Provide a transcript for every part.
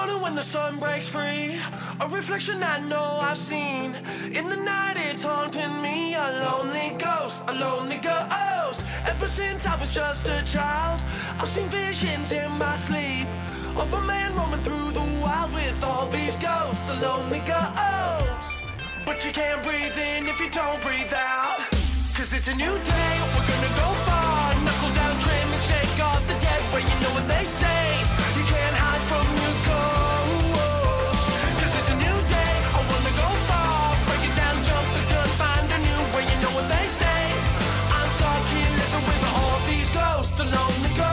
morning when the sun breaks free, a reflection I know I've seen. In the night it's haunting me, a lonely ghost, a lonely ghost. Ever since I was just a child, I've seen visions in my sleep of a man roaming through the wild with all these ghosts, a lonely ghost. But you can't breathe in if you don't breathe out, 'cause it's a new day, we're gonna go far. Knuckle down, trim and shake off the dead weight. You know what they say, you can't hide from your ghost. 'Cause it's a new day, I wanna go far. Break it down, jump the gun, find a new way. You know what they say, I'm stuck here living with all these ghosts, a lonely ghost.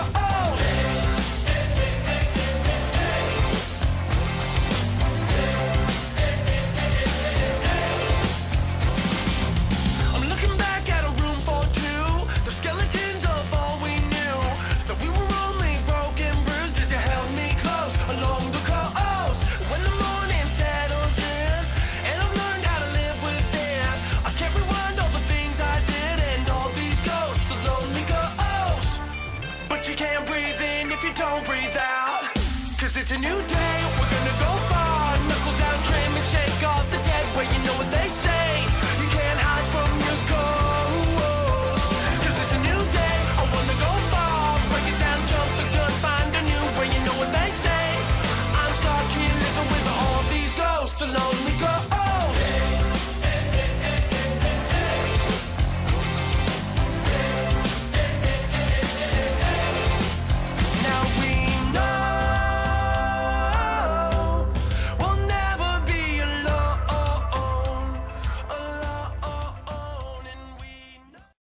You can't breathe in if you don't breathe out, 'cause it's a new day.